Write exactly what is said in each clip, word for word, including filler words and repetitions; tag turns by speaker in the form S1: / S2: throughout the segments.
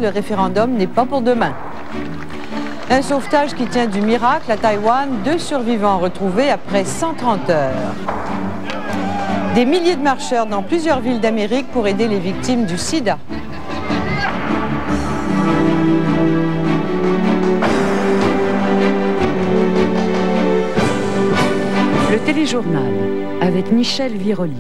S1: Le référendum n'est pas pour demain. Un sauvetage qui tient du miracle à Taïwan, deux survivants retrouvés après cent trente heures. Des milliers de marcheurs dans plusieurs villes d'Amérique pour aider les victimes du sida.
S2: Le téléjournal avec Michel Viroli.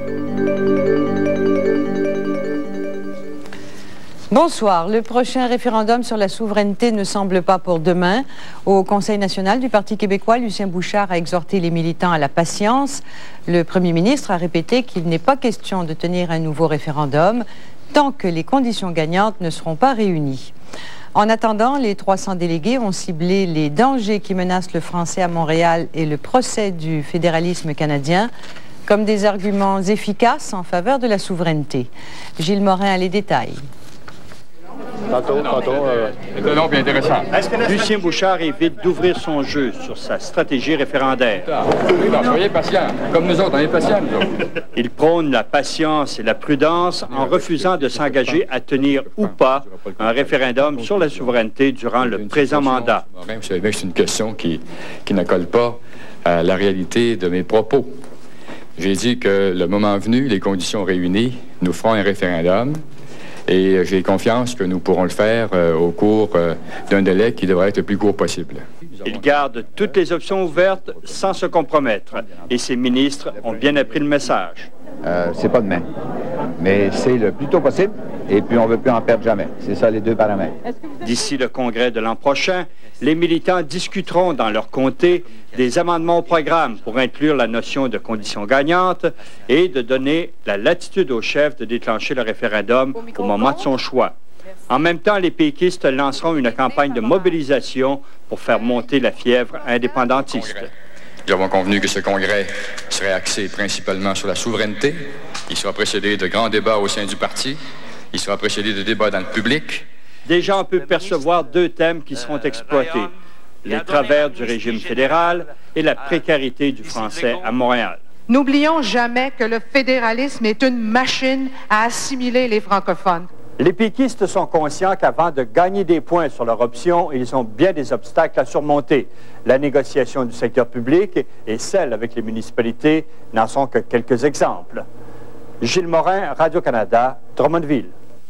S1: Bonsoir. Le prochain référendum sur la souveraineté ne semble pas pour demain. Au Conseil national du Parti québécois, Lucien Bouchard a exhorté les militants à la patience. Le premier ministre a répété qu'il n'est pas question de tenir un nouveau référendum tant que les conditions gagnantes ne seront pas réunies. En attendant, les trois cents délégués ont ciblé les dangers qui menacent le français à Montréal et le procès du fédéralisme canadien comme des arguments efficaces en faveur de la souveraineté. Gilles Morin a les détails.
S3: Tantôt, tantôt. Euh...
S4: C'est long et intéressant.
S3: Lucien Bouchard évite d'ouvrir son jeu sur sa stratégie référendaire.
S4: Oui, non, soyez patient. Comme nous autres, on est patients, nous autres.
S3: Il prône la patience et la prudence en refusant de s'engager à tenir ou pas un référendum sur la souveraineté durant le présent mandat.
S4: Vous savez bien que c'est une question qui, qui ne colle pas à la réalité de mes propos. J'ai dit que le moment venu, les conditions réunies, nous ferons un référendum. Et j'ai confiance que nous pourrons le faire euh, au cours euh, d'un délai qui devrait être le plus court possible.
S3: Il garde toutes les options ouvertes sans se compromettre. Et ses ministres ont bien appris le message.
S5: Euh, c'est pas demain, mais c'est le plus tôt possible. Et puis, on ne veut plus en perdre jamais. C'est ça, les deux paramètres.
S3: D'ici le congrès de l'an prochain, les militants discuteront dans leur comté des amendements au programme pour inclure la notion de conditions gagnantes et de donner la latitude au chef de déclencher le référendum au moment de son choix. En même temps, les péquistes lanceront une campagne de mobilisation pour faire monter la fièvre indépendantiste.
S4: Nous avons convenu que ce congrès serait axé principalement sur la souveraineté. Il sera précédé de grands débats au sein du parti. Il sera précédé de débats dans le public.
S3: Déjà, on peut percevoir deux thèmes qui seront exploités. Les travers du régime fédéral et la précarité du français à Montréal.
S6: N'oublions jamais que le fédéralisme est une machine à assimiler les francophones.
S3: Les péquistes sont conscients qu'avant de gagner des points sur leur option, ils ont bien des obstacles à surmonter. La négociation du secteur public et celle avec les municipalités n'en sont que quelques exemples. Gilles Morin, Radio-Canada, Drummondville.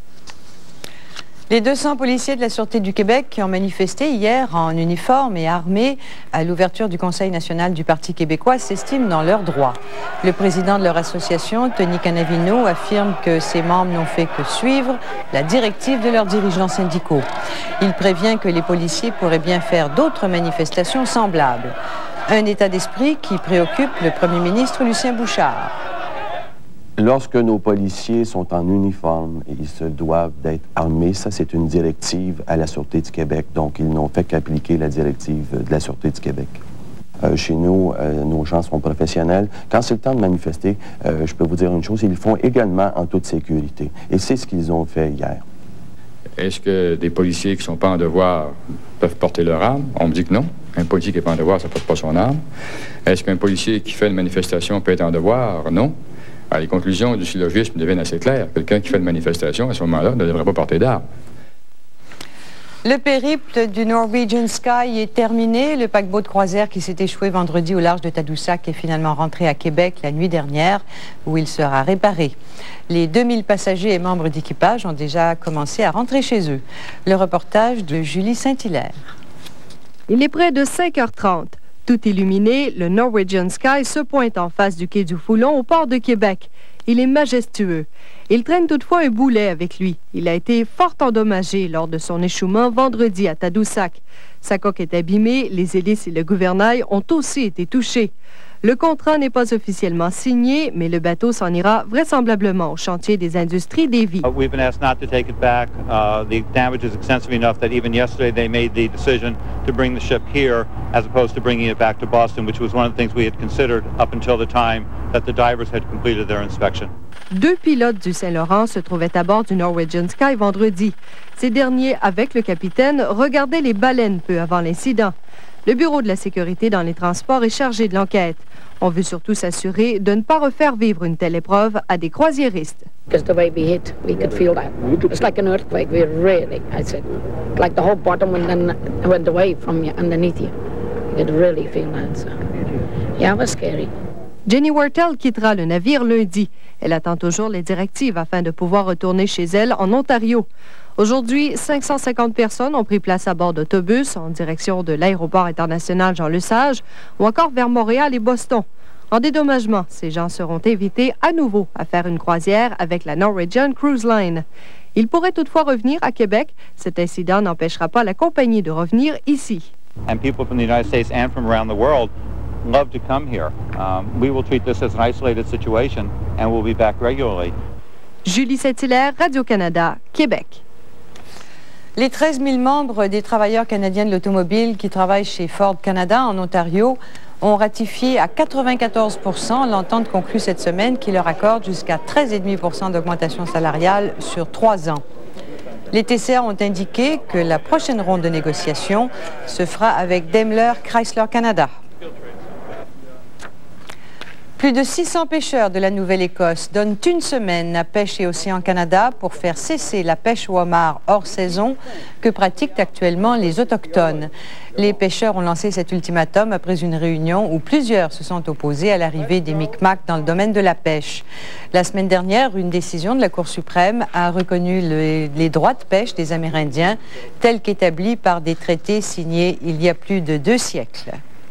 S1: Les deux cents policiers de la Sûreté du Québec qui ont manifesté hier en uniforme et armés à l'ouverture du Conseil national du Parti québécois s'estiment dans leurs droits. Le président de leur association, Tony Canavino, affirme que ses membres n'ont fait que suivre la directive de leurs dirigeants syndicaux. Il prévient que les policiers pourraient bien faire d'autres manifestations semblables. Un état d'esprit qui préoccupe le premier ministre Lucien Bouchard.
S7: Lorsque nos policiers sont en uniforme, ils se doivent d'être armés. Ça, c'est une directive à la Sûreté du Québec. Donc, ils n'ont fait qu'appliquer la directive de la Sûreté du Québec. Euh, chez nous, euh, nos gens sont professionnels. Quand c'est le temps de manifester, euh, je peux vous dire une chose, ils le font également en toute sécurité. Et c'est ce qu'ils ont fait hier.
S4: Est-ce que des policiers qui ne sont pas en devoir peuvent porter leur arme? On me dit que non. Un policier qui n'est pas en devoir, ça ne porte pas son arme. Est-ce qu'un policier qui fait une manifestation peut être en devoir? Non. Alors, les conclusions du syllogisme deviennent assez claires. Quelqu'un qui fait une manifestation, à ce moment-là, ne devrait pas porter d'armes.
S1: Le périple du Norwegian Sky est terminé. Le paquebot de croisière qui s'est échoué vendredi au large de Tadoussac est finalement rentré à Québec la nuit dernière, où il sera réparé. Les deux mille passagers et membres d'équipage ont déjà commencé à rentrer chez eux. Le reportage de Julie Saint-Hilaire.
S8: Il est près de cinq heures trente. Tout illuminé, le Norwegian Sky se pointe en face du quai du Foulon au port de Québec. Il est majestueux. Il traîne toutefois un boulet avec lui. Il a été fort endommagé lors de son échouement vendredi à Tadoussac. Sa coque est abîmée, les hélices et le gouvernail ont aussi été touchés. Le contrat n'est pas officiellement signé, mais le bateau s'en ira vraisemblablement au chantier des industries d'Évis.
S9: Uh, we've been asked not to take it back. Uh, the damage is extensive enough that even yesterday they made the decision to bring the ship here as opposed to bringing it back to Boston, which was one of the things we had considered up until the time that the divers had completed their inspection.
S8: Deux pilotes du Saint-Laurent se trouvaient à bord du Norwegian Sky vendredi. Ces derniers, avec le capitaine, regardaient les baleines peu avant l'incident. Le Bureau de la sécurité dans les transports est chargé de l'enquête. On veut surtout s'assurer de ne pas refaire vivre une telle épreuve à des croisiéristes.
S10: Because the way we hit, we could feel that. It's like an earthquake. We really, I said, like the whole bottom went, then went away from you, underneath you. You could really feel that. So. Yeah, it was scary.
S8: Jenny Wartell quittera le navire lundi. Elle attend toujours les directives afin de pouvoir retourner chez elle en Ontario. Aujourd'hui, cinq cent cinquante personnes ont pris place à bord d'autobus en direction de l'aéroport international Jean-Lesage ou encore vers Montréal et Boston. En dédommagement, ces gens seront invités à nouveau à faire une croisière avec la Norwegian Cruise Line. Ils pourraient toutefois revenir à Québec. Cet incident n'empêchera pas la compagnie de revenir ici.
S9: And people from the United States and from around the world love to come here. Um, we will treat this as an isolated situation and we'll be back regularly.
S8: Julie Saint-Hilaire, Radio-Canada, Québec.
S1: Les treize mille membres des travailleurs canadiens de l'automobile qui travaillent chez Ford Canada en Ontario ont ratifié à quatre-vingt-quatorze pour cent l'entente conclue cette semaine qui leur accorde jusqu'à treize virgule cinq pour cent d'augmentation salariale sur trois ans. Les T C A ont indiqué que la prochaine ronde de négociations se fera avec Daimler Chrysler Canada. Plus de six cents pêcheurs de la Nouvelle-Écosse donnent une semaine à Pêche et Océan Canada pour faire cesser la pêche au homard hors saison que pratiquent actuellement les Autochtones. Les pêcheurs ont lancé cet ultimatum après une réunion où plusieurs se sont opposés à l'arrivée des Micmacs dans le domaine de la pêche. La semaine dernière, une décision de la Cour suprême a reconnu le, les droits de pêche des Amérindiens tels qu'établis par des traités signés il y a plus de deux siècles.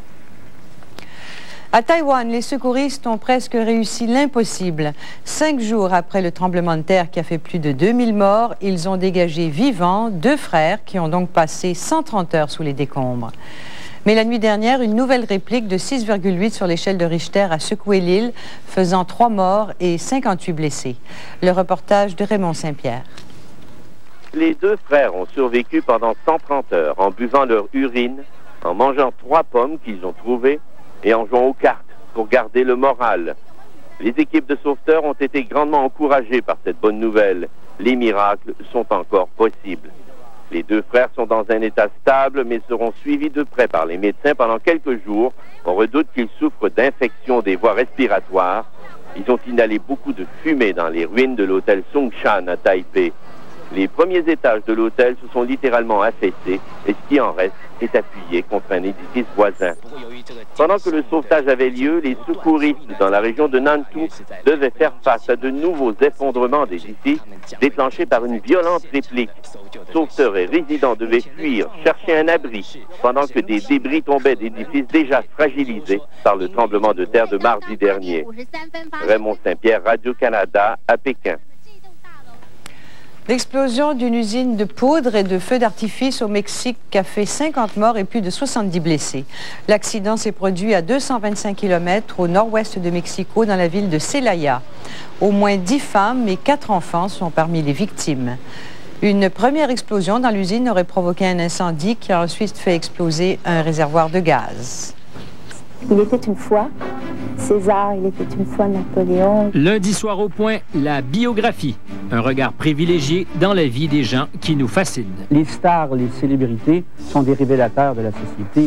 S1: À Taïwan, les secouristes ont presque réussi l'impossible. Cinq jours après le tremblement de terre qui a fait plus de deux mille morts, ils ont dégagé vivants deux frères qui ont donc passé cent trente heures sous les décombres. Mais la nuit dernière, une nouvelle réplique de six virgule huit sur l'échelle de Richter a secoué l'île, faisant trois morts et cinquante-huit blessés. Le reportage de Raymond Saint-Pierre.
S11: Les deux frères ont survécu pendant cent trente heures en buvant leur urine, en mangeant trois pommes qu'ils ont trouvées, et en jouant aux cartes pour garder le moral. Les équipes de sauveteurs ont été grandement encouragées par cette bonne nouvelle. Les miracles sont encore possibles. Les deux frères sont dans un état stable, mais seront suivis de près par les médecins pendant quelques jours. On redoute qu'ils souffrent d'infections des voies respiratoires. Ils ont inhalé beaucoup de fumée dans les ruines de l'hôtel Songshan à Taipei. Les premiers étages de l'hôtel se sont littéralement affaissés et ce qui en reste est appuyé contre un édifice voisin. Pendant que le sauvetage avait lieu, les secouristes dans la région de Nantou devaient faire face à de nouveaux effondrements d'édifices déclenchés par une violente réplique. Sauveteurs et résidents devaient fuir, chercher un abri, pendant que des débris tombaient d'édifices déjà fragilisés par le tremblement de terre de mardi dernier. Raymond Saint-Pierre, Radio-Canada, à Pékin.
S1: L'explosion d'une usine de poudre et de feux d'artifice au Mexique a fait cinquante morts et plus de soixante-dix blessés. L'accident s'est produit à deux cent vingt-cinq kilomètres au nord-ouest de Mexico, dans la ville de Celaya. Au moins dix femmes et quatre enfants sont parmi les victimes. Une première explosion dans l'usine aurait provoqué un incendie qui a ensuite fait exploser un réservoir de gaz.
S12: Il était une fois César, il était une fois Napoléon.
S13: Lundi soir au Point, la biographie. Un regard privilégié dans la vie des gens qui nous fascinent.
S14: Les stars, les célébrités sont des révélateurs de la société.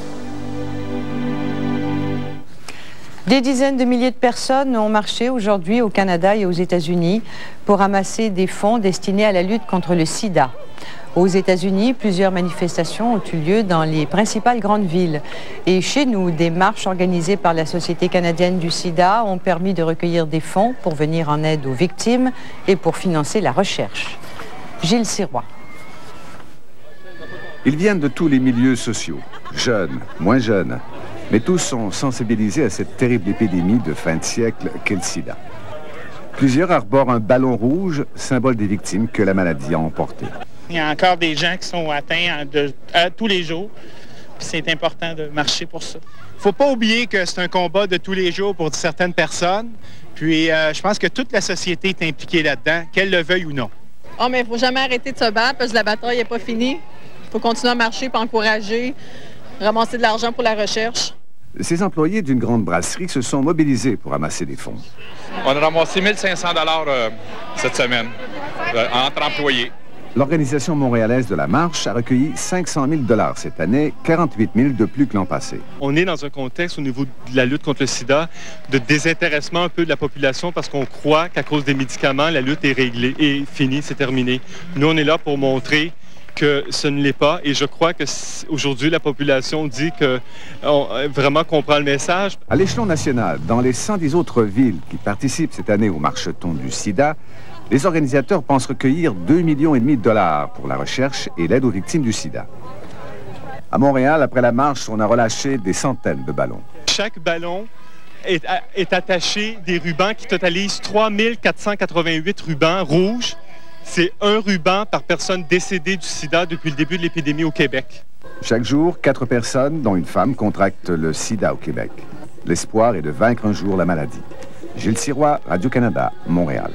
S1: Des dizaines de milliers de personnes ont marché aujourd'hui au Canada et aux États-Unis pour amasser des fonds destinés à la lutte contre le sida. Aux États-Unis, plusieurs manifestations ont eu lieu dans les principales grandes villes. Et chez nous, des marches organisées par la Société canadienne du sida ont permis de recueillir des fonds pour venir en aide aux victimes et pour financer la recherche. Gilles Sirois.
S15: Ils viennent de tous les milieux sociaux, jeunes, moins jeunes, mais tous sont sensibilisés à cette terrible épidémie de fin de siècle qu'est le sida. Plusieurs arborent un ballon rouge, symbole des victimes que la maladie a emportées.
S16: Il y a encore des gens qui sont atteints de, à, tous les jours. C'est important de marcher pour ça.
S17: Il ne faut pas oublier que c'est un combat de tous les jours pour certaines personnes. Puis euh, je pense que toute la société est impliquée là-dedans, qu'elle le veuille ou non.
S18: Oh, mais il ne faut jamais arrêter de se battre parce que la bataille n'est pas finie. Il faut continuer à marcher, puis encourager, ramasser de l'argent pour la recherche.
S15: Ces employés d'une grande brasserie se sont mobilisés pour amasser des fonds.
S19: On a ramassé mille cinq cents dollars euh, cette semaine, euh, entre employés.
S15: L'organisation montréalaise de la marche a recueilli cinq cent mille dollars cette année, quarante-huit mille de plus que l'an passé.
S19: On est dans un contexte au niveau de la lutte contre le sida de désintéressement un peu de la population parce qu'on croit qu'à cause des médicaments, la lutte est réglée, est finie, c'est terminé. Nous, on est là pour montrer que ce ne l'est pas et je crois que aujourd'hui la population dit que on, vraiment comprend le message.
S15: À l'échelon national, dans les cent dix autres villes qui participent cette année au marcheton du sida, les organisateurs pensent recueillir deux virgule cinq millions de dollars pour la recherche et l'aide aux victimes du sida. À Montréal, après la marche, on a relâché des centaines de ballons.
S19: Chaque ballon est, a, est attaché des rubans qui totalisent trois mille quatre cent quatre-vingt-huit rubans rouges. C'est un ruban par personne décédée du sida depuis le début de l'épidémie au Québec.
S15: Chaque jour, quatre personnes, dont une femme, contractent le sida au Québec. L'espoir est de vaincre un jour la maladie. Gilles Sirois, Radio-Canada, Montréal.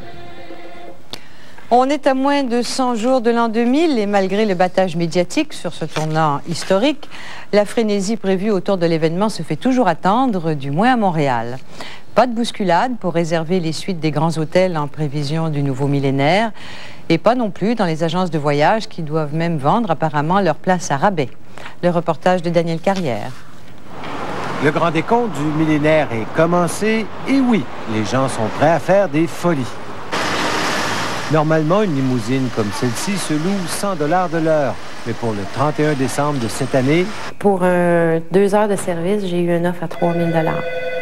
S1: On est à moins de cent jours de l'an deux mille et malgré le battage médiatique sur ce tournant historique, la frénésie prévue autour de l'événement se fait toujours attendre, du moins à Montréal. Pas de bousculade pour réserver les suites des grands hôtels en prévision du nouveau millénaire et pas non plus dans les agences de voyage qui doivent même vendre apparemment leur place à rabais. Le reportage de Daniel Carrière.
S20: Le grand décompte du millénaire est commencé et oui, les gens sont prêts à faire des folies. Normalement, une limousine comme celle-ci se loue cent dollars de l'heure. Mais pour le trente et un décembre de cette année...
S21: Pour euh, deux heures de service, j'ai eu une offre à trois mille dollars.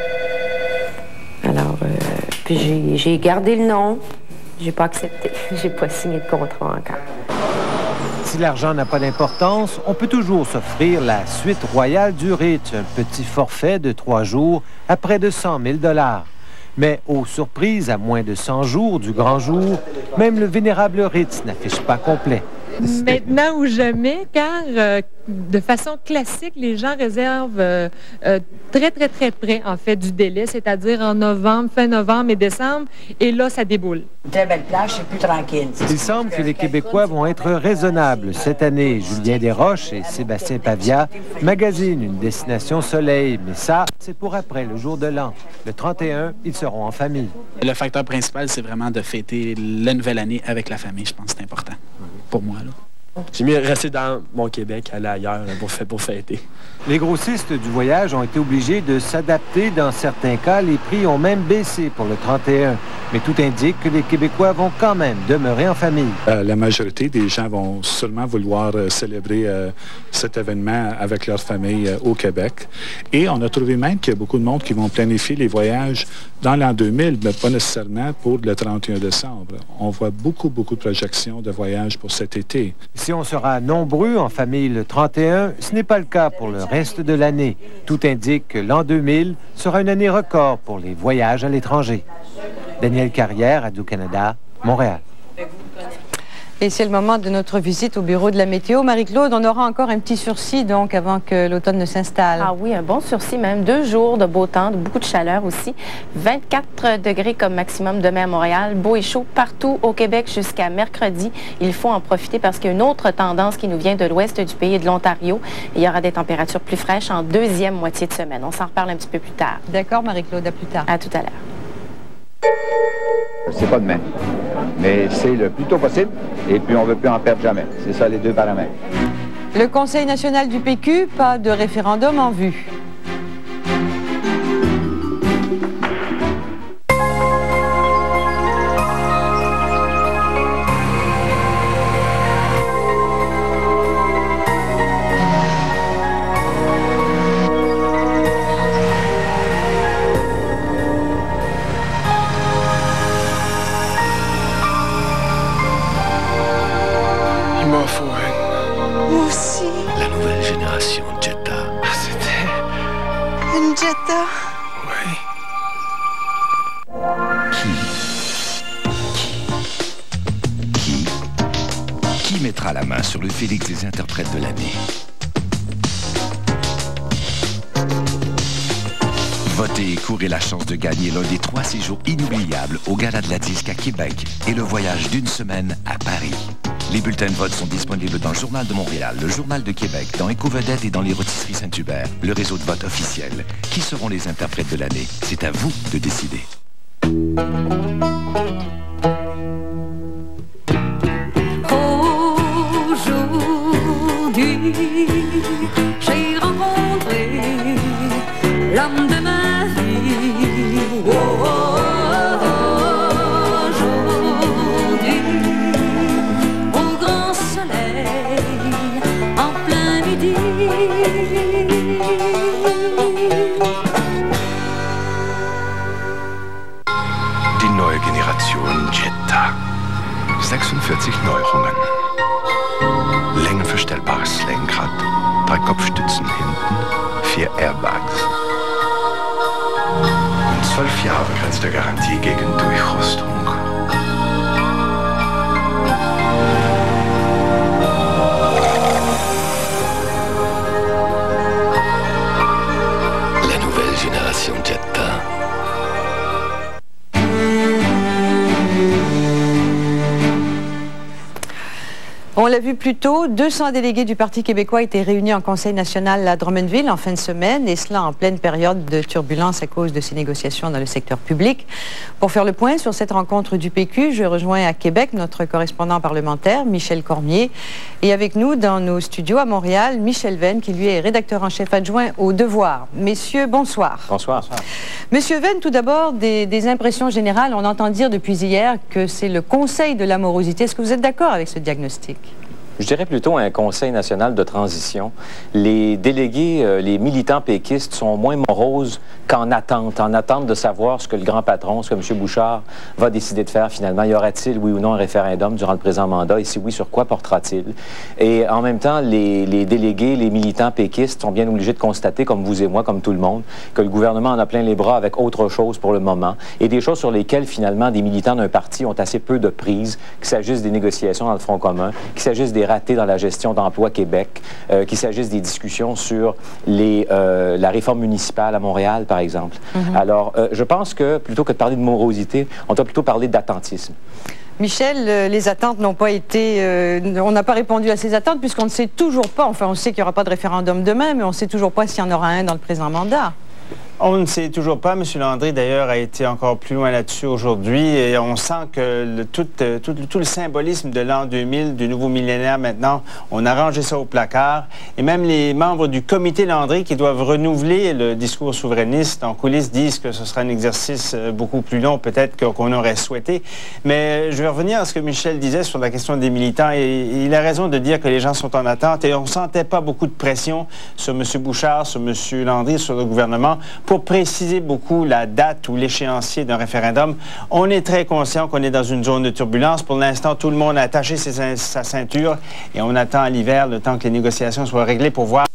S21: Alors, euh, puis j'ai gardé le nom. J'ai pas accepté. J'ai pas signé de contrat encore.
S20: Si l'argent n'a pas d'importance, on peut toujours s'offrir la suite royale du Ritz, un petit forfait de trois jours à près de cent mille dollars. Mais, aux surprises, à moins de cent jours du grand jour, même le vénérable Ritz n'affiche pas complet.
S22: Maintenant ou jamais, car euh, de façon classique, les gens réservent euh, euh, très, très, très près, en fait, du délai, c'est-à-dire en novembre, fin novembre et décembre, et là, ça déboule.
S23: Une très belle plage, c'est plus tranquille.
S20: Il semble que les Québécois vont être raisonnables. Cette année, Julien Desroches et Sébastien Pavia magasinent une destination soleil, mais ça, c'est pour après, le jour de l'an. Le trente et un, ils seront en famille.
S24: Le facteur principal, c'est vraiment de fêter la nouvelle année avec la famille. Je pense que c'est important pour moi.
S25: J'ai mieux rester dans mon Québec, aller ailleurs là, pour, pour fêter.
S20: Les grossistes du voyage ont été obligés de s'adapter. Dans certains cas, les prix ont même baissé pour le trente et un. Mais tout indique que les Québécois vont quand même demeurer en famille.
S26: Euh, la majorité des gens vont seulement vouloir euh, célébrer euh, cet événement avec leur famille euh, au Québec. Et on a trouvé même qu'il y a beaucoup de monde qui vont planifier les voyages dans l'an deux mille, mais pas nécessairement pour le trente et un décembre. On voit beaucoup, beaucoup de projections de voyages pour cet été.
S20: Si on sera nombreux en famille le trente et un, ce n'est pas le cas pour le reste de l'année. Tout indique que l'an deux mille sera une année record pour les voyages à l'étranger. Daniel Carrière, Radio-Canada, Montréal.
S1: Et c'est le moment de notre visite au bureau de la météo. Marie-Claude, on aura encore un petit sursis, donc, avant que l'automne ne s'installe.
S21: Ah oui, un bon sursis même. Deux jours de beau temps, de beaucoup de chaleur aussi. vingt-quatre degrés comme maximum demain à Montréal. Beau et chaud partout au Québec jusqu'à mercredi. Il faut en profiter parce qu'il y a une autre tendance qui nous vient de l'ouest du pays et de l'Ontario. Il y aura des températures plus fraîches en deuxième moitié de semaine. On s'en reparle un petit peu plus tard.
S1: D'accord, Marie-Claude, à plus tard.
S21: À tout à l'heure.
S5: C'est pas demain, mais c'est le plus tôt possible, et puis on ne veut plus en perdre jamais. C'est ça les deux paramètres.
S1: Le Conseil national du P Q, pas de référendum en vue.
S27: Moi aussi.
S28: La nouvelle génération Jetta.
S27: Ah, c'était une Jetta.
S28: Oui. Qui Qui Qui mettra la main sur le Félix des interprètes de l'année? Votez et courez la chance de gagner l'un des trois séjours inoubliables au Gala de la Disque à Québec et le voyage d'une semaine à Paris. Les bulletins de vote sont disponibles dans le Journal de Montréal, le Journal de Québec, dans Éco-Vedette et dans les rôtisseries Saint-Hubert, le réseau de vote officiel. Qui seront les interprètes de l'année? C'est à vous de décider.
S27: Oh,
S2: höhenverstellbares Lenkrad, drei Kopfstützen hinten, vier Airbags. Und zwölf Jahre begrenzte Garantie gegen Durchrostung.
S28: La nouvelle génération Jetta.
S1: On l'a vu plus tôt, deux cents délégués du Parti québécois étaient réunis en Conseil national à Drummondville en fin de semaine, et cela en pleine période de turbulence à cause de ces négociations dans le secteur public. Pour faire le point sur cette rencontre du P Q, je rejoins à Québec notre correspondant parlementaire, Michel Cormier, et avec nous dans nos studios à Montréal, Michel Venn, qui lui est rédacteur en chef adjoint au Devoir. Messieurs, bonsoir.
S3: Bonsoir.
S1: Monsieur Venn, tout d'abord, des, des impressions générales. On entend dire depuis hier que c'est le Conseil de l'amorosité. Est-ce que vous êtes d'accord avec ce diagnostic?
S3: Je dirais plutôt un Conseil national de transition. Les délégués, euh, les militants péquistes sont moins moroses qu'en attente, en attente de savoir ce que le grand patron, ce que M. Bouchard va décider de faire finalement. Y aura-t-il, oui ou non, un référendum durant le présent mandat? Et si oui, sur quoi portera-t-il? Et en même temps, les, les délégués, les militants péquistes sont bien obligés de constater, comme vous et moi, comme tout le monde, que le gouvernement en a plein les bras avec autre chose pour le moment, et des choses sur lesquelles, finalement, des militants d'un parti ont assez peu de prise, qu'il s'agisse des négociations dans le Front commun, qu'il s'agisse des ratés dans la gestion d'Emploi Québec, euh, qu'il s'agisse des discussions sur les, euh, la réforme municipale à Montréal, par exemple. Mm-hmm. Alors, euh, je pense que, plutôt que de parler de morosité, on doit plutôt parler d'attentisme.
S1: Michel, euh, les attentes n'ont pas été... Euh, on n'a pas répondu à ces attentes puisqu'on ne sait toujours pas, enfin on sait qu'il n'y aura pas de référendum demain, mais on ne sait toujours pas s'il y en aura un dans le présent mandat.
S4: On ne sait toujours pas. M. Landry, d'ailleurs, a été encore plus loin là-dessus aujourd'hui. Et on sent que le, tout, tout, tout le symbolisme de l'an deux mille, du nouveau millénaire maintenant, on a rangé ça au placard. Et même les membres du comité Landry qui doivent renouveler le discours souverainiste en coulisses disent que ce sera un exercice beaucoup plus long peut-être qu'on aurait souhaité. Mais je vais revenir à ce que Michel disait sur la question des militants. Et il a raison de dire que les gens sont en attente. Et on ne sentait pas beaucoup de pression sur M. Bouchard, sur M. Landry, sur le gouvernement, pour préciser beaucoup la date ou l'échéancier d'un référendum. On est très conscient qu'on est dans une zone de turbulence. Pour l'instant, tout le monde a attaché ses, sa ceinture et on attend à l'hiver le temps que les négociations soient réglées pour voir